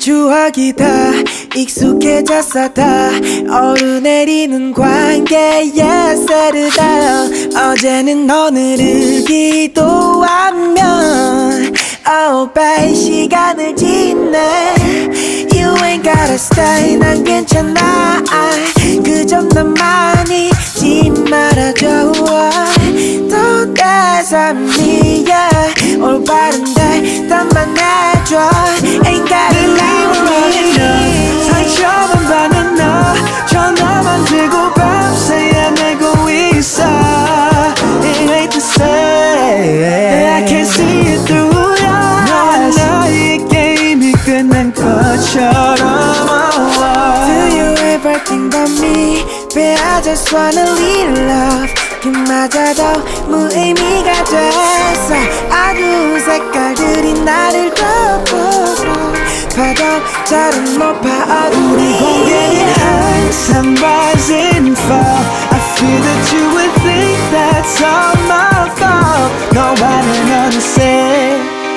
추억이 다 익숙해졌어. 다 오르내리는 관계에 settle 어제는 오늘을 기도하면 babe 시간을 지내. You ain't gotta stay. 난 괜찮아. 그저 너만 잊지 말아줘. 또 내 삶이야 올바른데 답만 해줘. Ain't gotta lie with me. 상처만 받는 너 전화만 들고 밤새 헤매고 있어. It ain't the same. I can't see it through your eyes. 너의 게임이 끝난 것처럼. Do you ever think about me? Babe, I just wanna lead love. 그마저도 무의미가 됐어. 아구 색깔들이 나를 덮어서 파도처럼 높아. 우리 공개는 항상 rise and fall. I feel that you would think that's all my fault. 너와는 어느새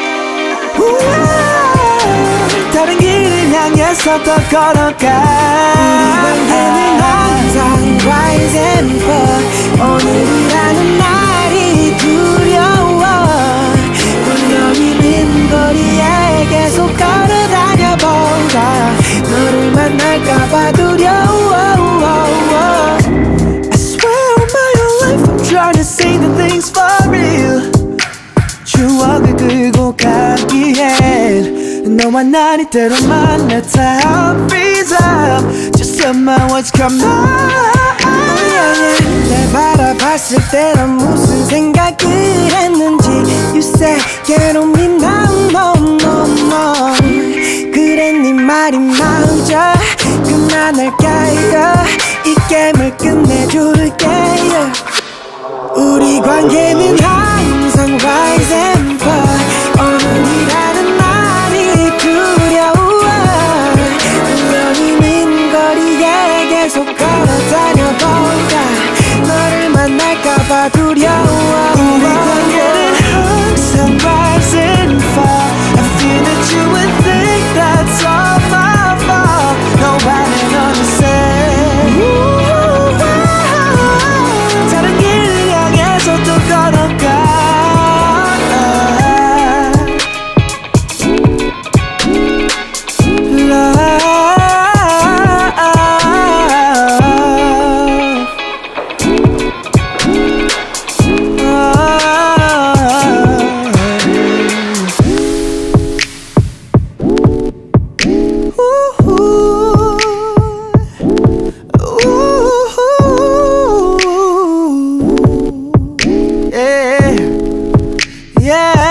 다른 길을 향해서 더 걸어가. 우리 관계는 항상 rise and fall. 오늘이라는 날이 두려워. 울려있는 거리에 계속 걸어다녀보자. 너를 만날까봐 두려워. I swear on my own life I'm trying to say the things for real. 추억을 끌고 가기엔 너와 난 이대로 만났다. Freeze up. Just let my words come out. 날 바라봤을 때 넌 무슨 생각을 했는지. You say get on me now. No, no, no. 그래 네 말이 맞아. 그만할까. 이 게임을 끝내줄게. 우리 관계는 항상 rise and fall. 오늘이라는 날이 두려워. 울려있는 거리에 계속 걸어다녀보자. 너를 만날까봐 두려워. 우리 관계는 항상 rise and fall. I feel that you would think that's all my fault. 너와는 어느새 다른 길을 향해서 또 걸어가. Yeah.